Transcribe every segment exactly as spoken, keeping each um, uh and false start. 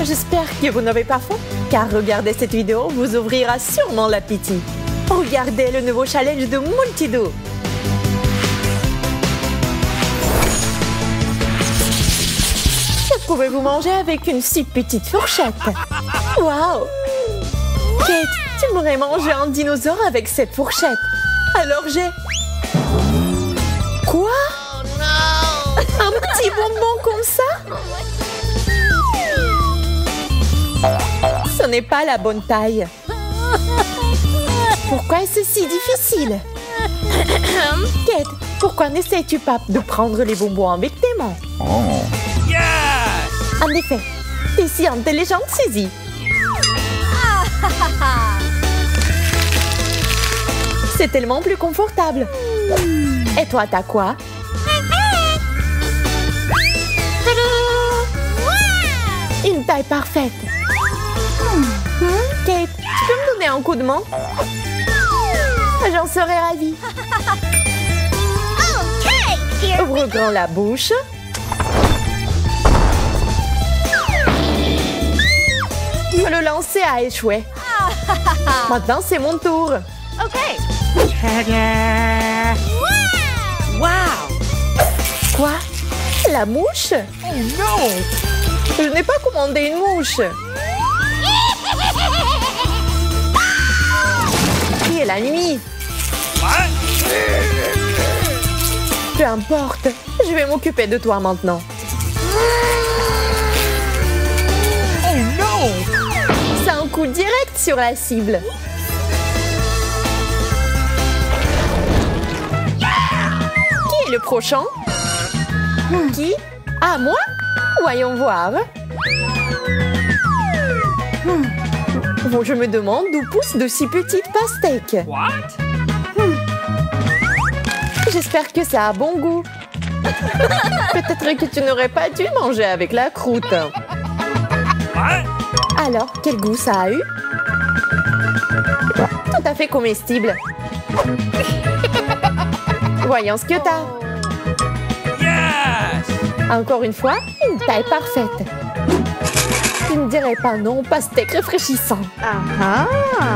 J'espère que vous n'avez pas faim, car regarder cette vidéo vous ouvrira sûrement l'appétit. Regardez le nouveau challenge de Multido. Pouvez-vous manger avec une si petite fourchette? Waouh! Kate, tu pourrais manger un dinosaure avec cette fourchette. Alors j'ai... Quoi? Oh non! Un petit bonbon comme ça? Ce n'est pas la bonne taille. Pourquoi est-ce si difficile? Kate, pourquoi n'essayes-tu pas de prendre les bonbons avec tes mains? Oh. En effet, t'es si intelligente, Suzy. C'est tellement plus confortable. Et toi, t'as quoi? Une taille parfaite. Kate, tu peux me donner un coup de main? J'en serais ravie. Ouvre grand la bouche. Le lancer a échoué. Maintenant, c'est mon tour. Ok. Wow! Quoi? La mouche? Oh non! Je n'ai pas commandé une mouche. Qui est la nuit? Peu importe. Je vais m'occuper de toi maintenant. Oh non! C'est un coup direct sur la cible. Qui est le prochain? Qui? Ah, moi? Voyons voir. Bon, je me demande d'où poussent de si petites pastèques. What? J'espère que ça a bon goût. Peut-être que tu n'aurais pas dû manger avec la croûte. Alors, quel goût ça a eu? Tout à fait comestible. Voyons ce que t'as. Yes! Encore une fois, une taille parfaite. Tu ne dirais pas non, pastèque rafraîchissant. Ah ah!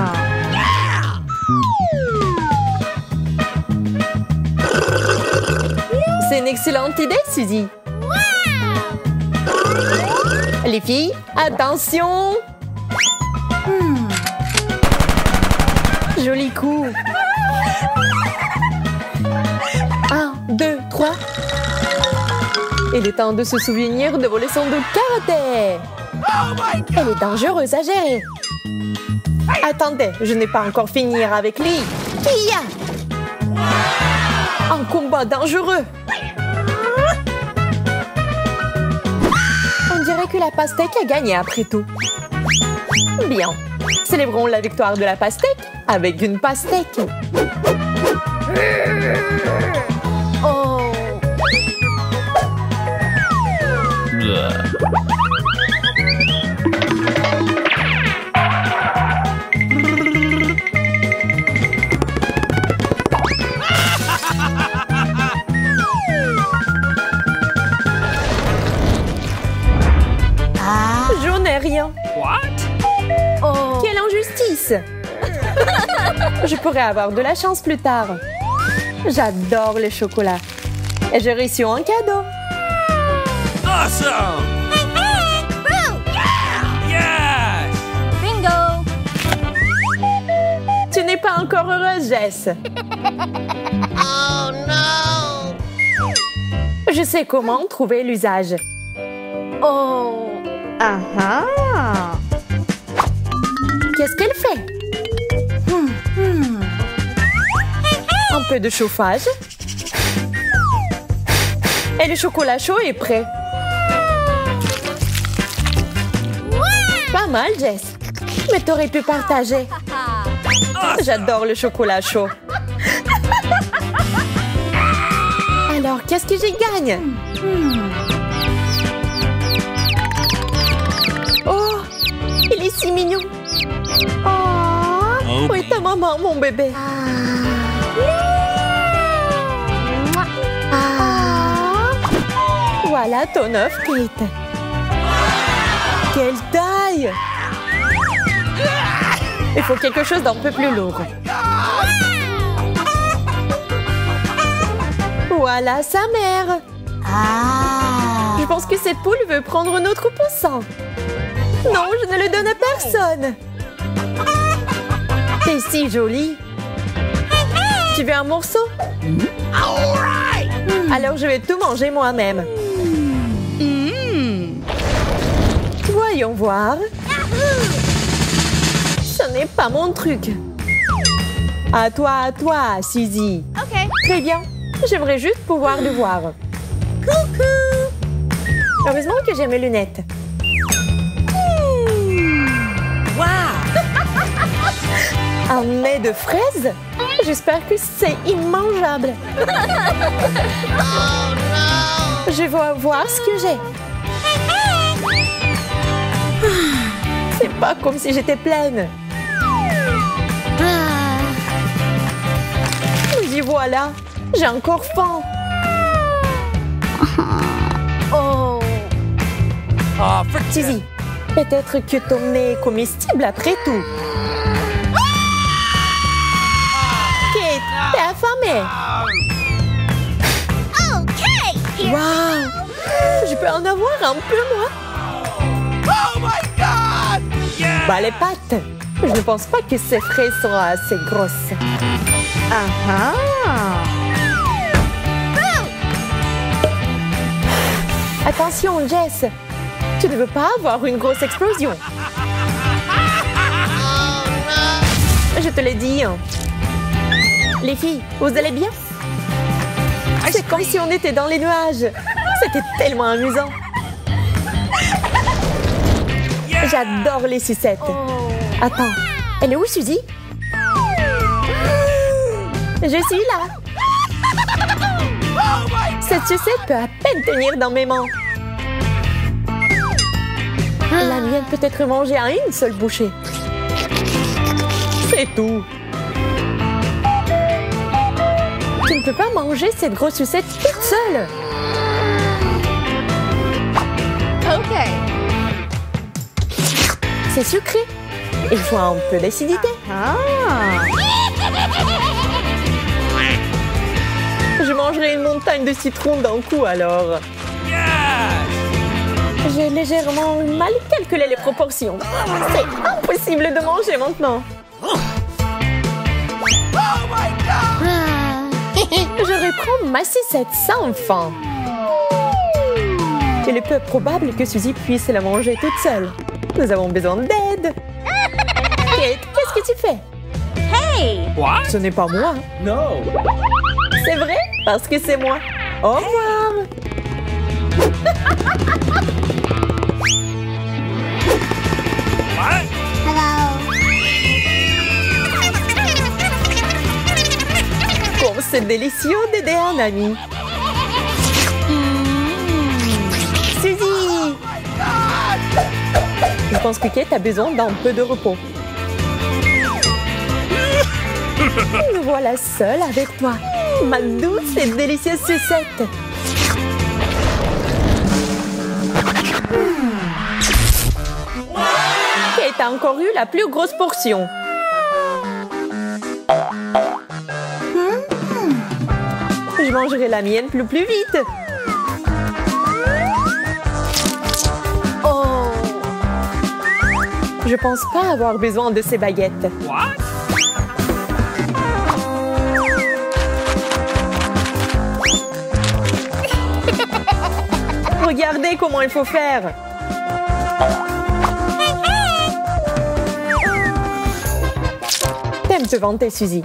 C'est une excellente idée, Suzy. Les filles, attention! Hmm. Joli coup. Un, deux, trois. Il est temps de se souvenir de vos leçons de karaté. Elle est dangereuse à gérer. Attendez, je n'ai pas encore fini avec lui. Qui y a? Un combat dangereux. On dirait que la pastèque a gagné après tout. Bien. Célébrons la victoire de la pastèque avec une pastèque. Oh! Je n'ai rien. What? Oh. Quelle injustice! Je pourrais avoir de la chance plus tard. J'adore les chocolats. Et j'ai reçu un cadeau. Awesome! Yes! Bingo! Tu n'es pas encore heureuse, Jess. Oh no! Je sais comment trouver l'usage. Oh! Ah ah! Qu'est-ce qu'elle fait? Hmm, hmm. Un peu de chauffage. Et le chocolat chaud est prêt. Pas mal, Jess. Mais t'aurais pu partager. J'adore le chocolat chaud. Alors, qu'est-ce que j'y gagne? Oh, il est si mignon. Oh, oui, ta maman, mon bébé. Ah. Voilà ton œuf, Kate. Quelle taille! fille. Il faut quelque chose d'un peu plus lourd. Voilà sa mère. Je pense que cette poule veut prendre notre poussin. Non, je ne le donne à personne. T'es si jolie. Tu veux un morceau? Alors je vais tout manger moi-même. Voyons voir. Ce n'est pas mon truc. À toi, à toi, Suzy. OK. Très bien. J'aimerais juste pouvoir le voir. Coucou. Heureusement que j'ai mes lunettes. Un nez de fraise? J'espère que c'est immangeable. Je vais voir ce que j'ai. C'est pas comme si j'étais pleine. Mais y voilà, j'ai encore faim. Oh. Ah, for Suzy, peut-être que ton nez est comestible après tout. Kate, t'es affamée. OK. Waouh! Je peux en avoir un peu, moi? Oh my God! Yeah! Bah, les pattes. Je ne pense pas que ces fraises seront assez grosses. Ah ah. Attention, Jess. Tu ne veux pas avoir une grosse explosion. Je te l'ai dit. Les filles, vous allez bien? C'est comme si on était dans les nuages. C'était tellement amusant. J'adore les sucettes. Attends, elle est où, Suzy? Je suis là. Cette sucette peut à peine tenir dans mes mains. La mienne peut être mangée à une seule bouchée. C'est tout. Tu ne peux pas manger cette grosse sucette toute seule. OK. C'est sucré. Il faut un peu d'acidité. Ah. Je mangerai une montagne de citron d'un coup alors. Yes! J'ai légèrement mal calculé les proportions. C'est impossible de manger maintenant. Je reprends ma sucette sans faim. Il est peu probable que Suzy puisse la manger toute seule. Nous avons besoin d'aide. Kate, qu'est-ce que tu fais? Hey. What? Ce n'est pas moi. No! C'est vrai, parce que c'est moi. Au revoir. What? Comme c'est délicieux d'aider un ami. Suzy! Je pense que Kate a besoin d'un peu de repos. Me voilà seule avec toi, ma douce et délicieuse sucette. Kate a encore eu la plus grosse portion. Je mangerai la mienne plus plus vite. Oh. Je pense pas avoir besoin de ces baguettes. What? Regardez comment il faut faire. T'aimes te vanter, Suzy.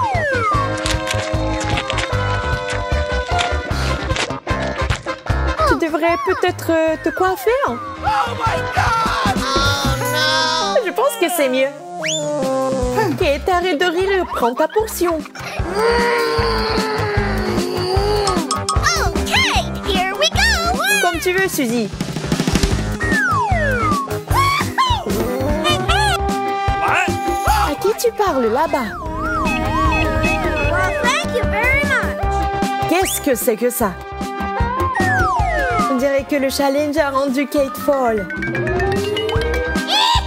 Tu devrais peut-être euh, te coiffer. Oh my God! Je pense que c'est mieux. Kate, arrête de rire, prends ta portion. OK. Here we go. Comme tu veux, Suzy. What? À qui tu parles là-bas? Well, thank you very much. Qu'est-ce que c'est que ça? On dirait que le challenge a rendu Kate folle.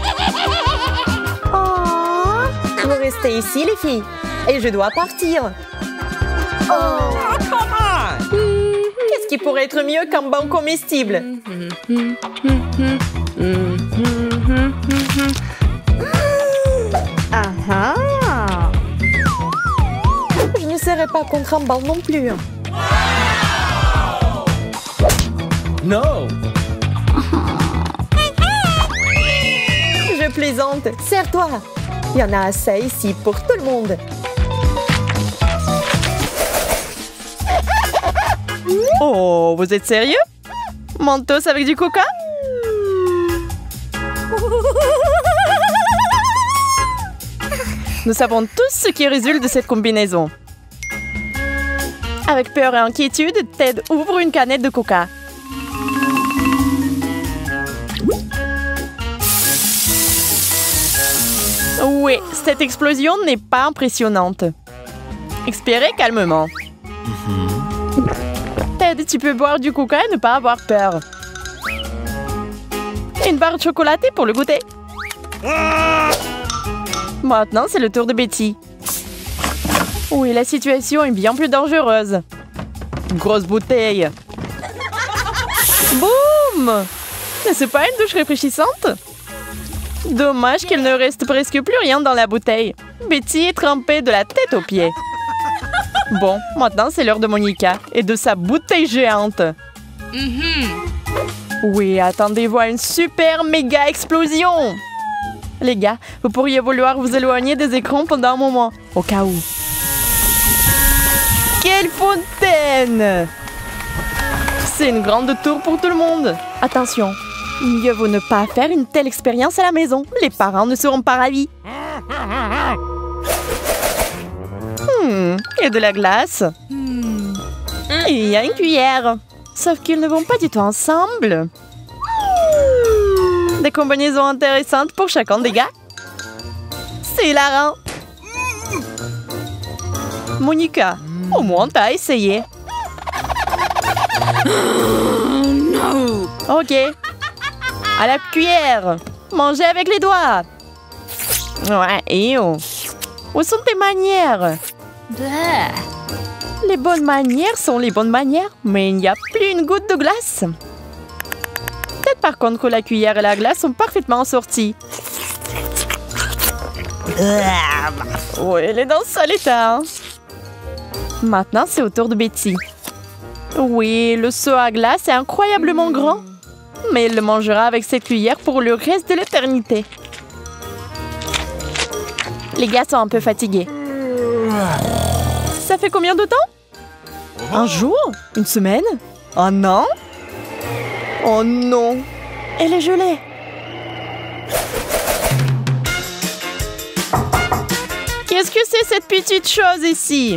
Restez ici, les filles. Et je dois partir. Oh, come on! Qu'est-ce qui pourrait être mieux qu'un banc comestible? Ah ah. Je ne serai pas contre un banc non plus. No! Je plaisante. Serre-toi. Il y en a assez ici pour tout le monde. Oh, vous êtes sérieux? Mentos avec du coca? Nous savons tous ce qui résulte de cette combinaison. Avec peur et inquiétude, Ted ouvre une canette de coca. Oui, cette explosion n'est pas impressionnante. Expirez calmement. Ted, tu peux boire du coca et ne pas avoir peur. Une barre chocolatée pour le goûter. Maintenant, c'est le tour de Betty. Oui, la situation est bien plus dangereuse. Grosse bouteille. Boum! N'est-ce pas une douche rafraîchissante? Dommage qu'il ne reste presque plus rien dans la bouteille. Betty est trempée de la tête aux pieds. Bon, maintenant c'est l'heure de Monica et de sa bouteille géante. Mm-hmm. Oui, attendez-vous à une super méga explosion. Les gars, vous pourriez vouloir vous éloigner des écrans pendant un moment, au cas où. Quelle fontaine! C'est une grande tour pour tout le monde. Attention, mieux vaut ne pas faire une telle expérience à la maison. Les parents ne seront pas ravis. Hmm, et de la glace. Hmm. Et il y a une cuillère. Sauf qu'ils ne vont pas du tout ensemble. Des combinaisons intéressantes pour chacun des gars. C'est hilarant. Monica, au moins t'as essayé. Ok. À la cuillère. Mangez avec les doigts. Ouais, et oh. Où sont tes manières? Les bonnes manières sont les bonnes manières, mais il n'y a plus une goutte de glace. Peut-être par contre que la cuillère et la glace sont parfaitement assorties. Oui, elle est dans le sale état. Hein? Maintenant, c'est au tour de Betty. Oui, le seau à glace est incroyablement grand, mais elle le mangera avec cette cuillère pour le reste de l'éternité. Les gars sont un peu fatigués. Ça fait combien de temps? Un jour? Une semaine? Un an? Oh non! Elle est gelée! Qu'est-ce que c'est cette petite chose ici?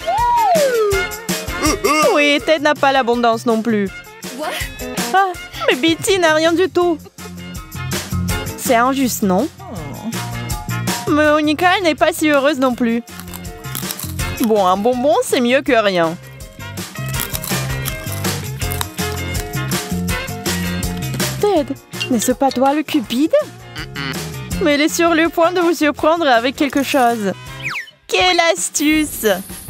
Oui, Ted n'a pas l'abondance non plus. Ah, mais Betty n'a rien du tout. C'est injuste, non? Mais Monica, elle n'est pas si heureuse non plus. Bon, un bonbon, c'est mieux que rien. Ted, n'est-ce pas toi le cupide? Mais elle est sur le point de vous surprendre avec quelque chose. Quelle astuce!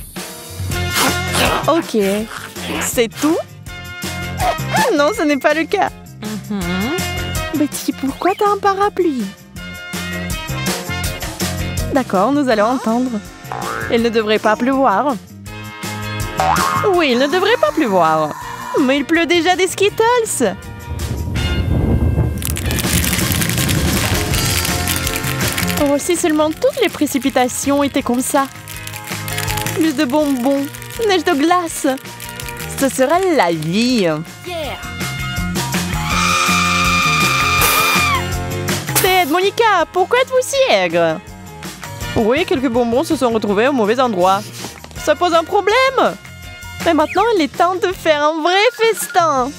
Ok. C'est tout? Non, ce n'est pas le cas. Mm-hmm. Betty, pourquoi t'as un parapluie? D'accord, nous allons entendre. Il ne devrait pas pleuvoir. Oui, il ne devrait pas pleuvoir. Mais il pleut déjà des Skittles. Oh, si seulement toutes les précipitations étaient comme ça. Plus de bonbons, neige de glace. Ce serait la vie. Yeah. Ted, Monica, pourquoi êtes-vous si aigre? Oui, quelques bonbons se sont retrouvés au mauvais endroit. Ça pose un problème. Mais maintenant, il est temps de faire un vrai festin.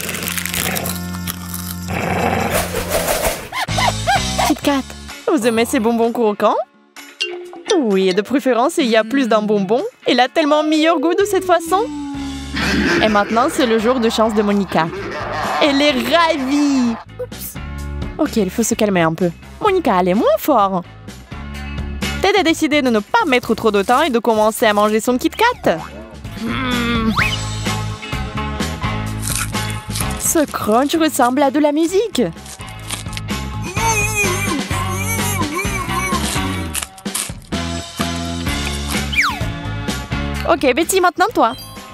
Kit Kat, vous aimez ces bonbons croquants? Oui, et de préférence, il y a plus d'un bonbon. Il a tellement meilleur goût de cette façon. Et maintenant, c'est le jour de chance de Monica. Elle est ravie. Oups. Ok, il faut se calmer un peu. Monica, elle est moins fort. Ted a décidé de ne pas mettre trop de temps et de commencer à manger son Kit Kat. Mmh. Ce crunch ressemble à de la musique. Ok, Betty, maintenant toi.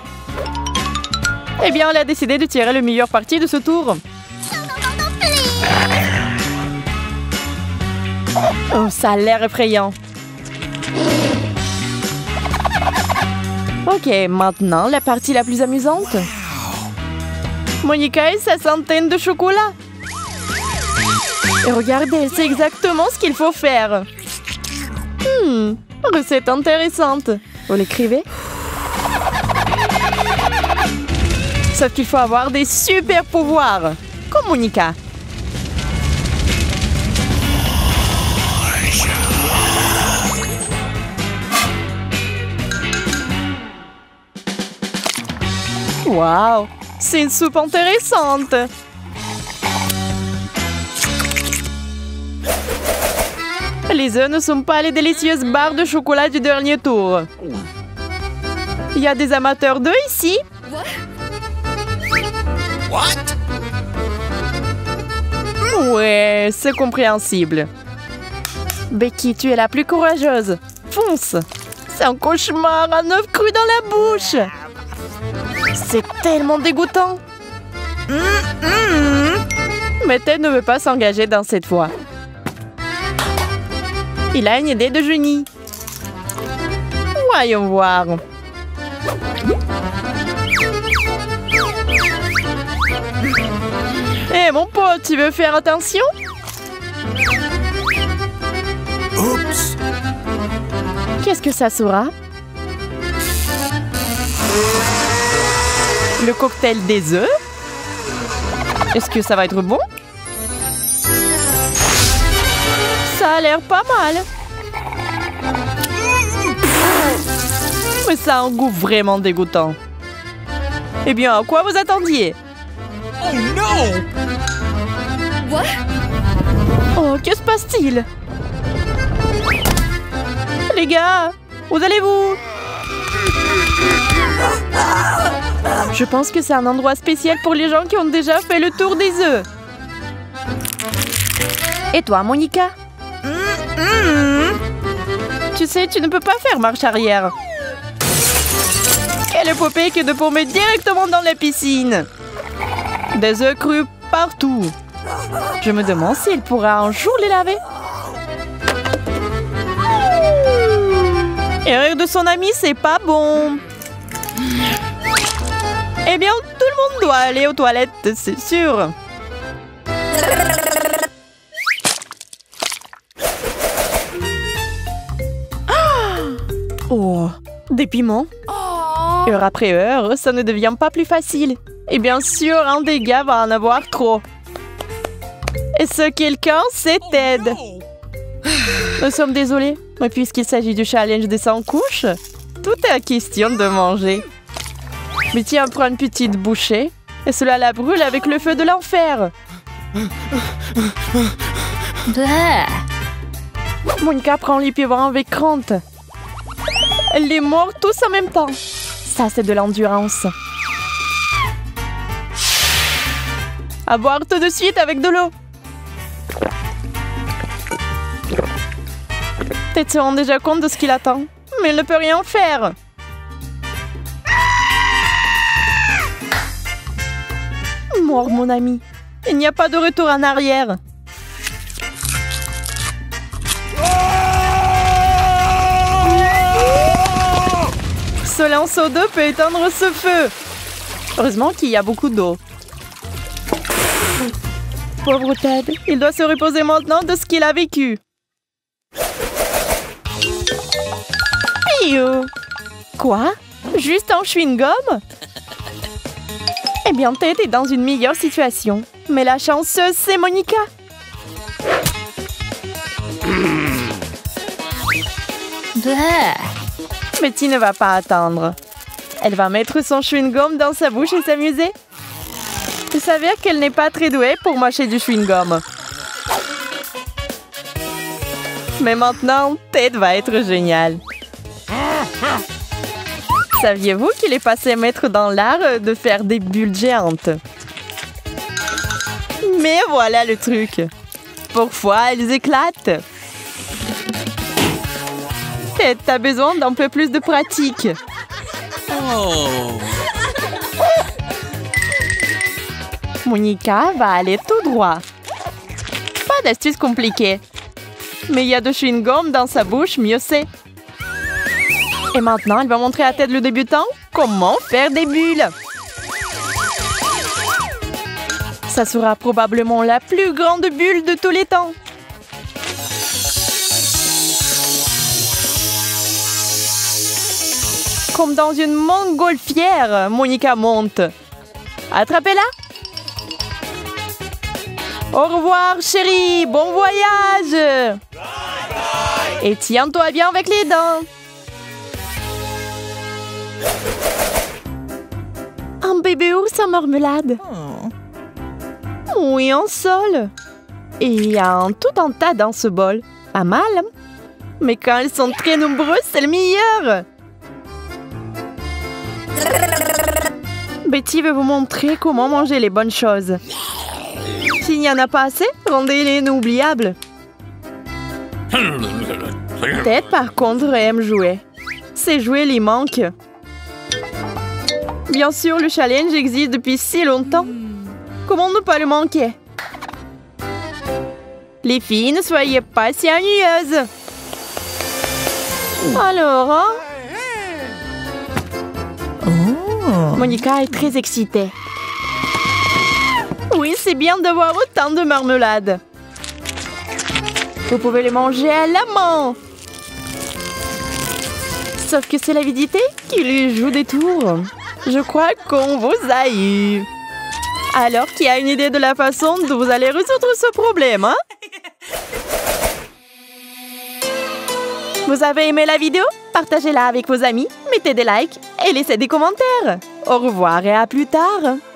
Eh bien, elle a décidé de tirer le meilleur parti de ce tour. Oh, ça a l'air effrayant. Ok, maintenant, la partie la plus amusante. Monica et sa centaine de chocolats. Et regardez, elle sait exactement ce qu'il faut faire. Hmm, recette intéressante. Vous l'écrivez? Sauf qu'il faut avoir des super pouvoirs, comme Monica. Waouh, c'est une soupe intéressante. Les œufs ne sont pas les délicieuses barres de chocolat du dernier tour. Il y a des amateurs d'œufs ici. What? Ouais, c'est compréhensible. Becky, tu es la plus courageuse. Fonce. C'est un cauchemar, un œuf cru dans la bouche. C'est tellement dégoûtant. Mmh, mmh. Mais Ted ne veut pas s'engager dans cette voie. Il a une idée de génie. Voyons voir. Hé, hey, mon pote, tu veux faire attention? Oups. Qu'est-ce que ça sera? Le cocktail des œufs? Est-ce que ça va être bon? Ça a l'air pas mal. Mais ça a un goût vraiment dégoûtant. Eh bien, à quoi vous attendiez? Oh non! What? Oh, que se passe-t-il? Les gars, où allez-vous? Je pense que c'est un endroit spécial pour les gens qui ont déjà fait le tour des œufs. Et toi, Monica? Mm-hmm. Tu sais, tu ne peux pas faire marche arrière. Quelle épopée que de tomber directement dans la piscine. Des œufs crus partout. Je me demande s'il pourra un jour les laver. Et rire de son ami, c'est pas bon. Eh bien, tout le monde doit aller aux toilettes, c'est sûr. Oh, des piments. Heure après heure, ça ne devient pas plus facile. Et bien sûr, un des gars va en avoir trop. Et ce quelqu'un, c'est Ted. Nous sommes désolés, mais puisqu'il s'agit du challenge des cent couches, tout est question de manger. Mais tiens, prends une petite bouchée, et cela la brûle avec le feu de l'enfer. Monica prend les pieds-bras avec Grant. Elle les mord tous en même temps. Ça, c'est de l'endurance. À boire tout de suite avec de l'eau. Ted se rend déjà compte de ce qu'il attend, mais il ne peut rien faire. Mort, mon ami. Il n'y a pas de retour en arrière. Ce lanceau d'eau peut éteindre ce feu. Heureusement qu'il y a beaucoup d'eau. Pauvre Ted, il doit se reposer maintenant de ce qu'il a vécu. Piou. Quoi? Juste un chewing-gum? Eh bien, Ted est dans une meilleure situation. Mais la chanceuse, c'est Monica. Betty ne va pas attendre. Elle va mettre son chewing-gum dans sa bouche et s'amuser. Il s'avère qu'elle n'est pas très douée pour mâcher du chewing-gum. Mais maintenant, Ted va être génial. Saviez-vous qu'il est passé maître dans l'art de faire des bulles géantes? Mais voilà le truc. Parfois, elles éclatent. Ted, t'as besoin d'un peu plus de pratique. Oh. Monica va aller tout droit. Pas d'astuce compliquée. Mais il y a de chewing-gum dans sa bouche, mieux c'est. Et maintenant, elle va montrer à Ted le débutant comment faire des bulles. Ça sera probablement la plus grande bulle de tous les temps. Comme dans une montgolfière, Monica monte. Attrapez-la. Au revoir, chérie. Bon voyage. Et tiens-toi bien avec les dents. Un bébé ours en marmelade. Oui, en sol. Et il y a un tout un tas dans ce bol. Pas mal. Mais quand elles sont très nombreuses, c'est le meilleur. Betty veut vous montrer comment manger les bonnes choses. S'il n'y en a pas assez, rendez-les inoubliables. Ted, par contre, aime jouer. Ces jouets lui manquent. Bien sûr, le challenge existe depuis si longtemps. Comment ne pas le manquer? Les filles, ne soyez pas si ennuyeuses. Alors, hein? Monica est très excitée. Oui, c'est bien d'avoir autant de marmelade. Vous pouvez les manger à la main. Sauf que c'est l'avidité qui lui joue des tours. Je crois qu'on vous a eu. Alors, qui a une idée de la façon dont vous allez résoudre ce problème, hein? Vous avez aimé la vidéo? Partagez-la avec vos amis, mettez des likes et laissez des commentaires. Au revoir et à plus tard!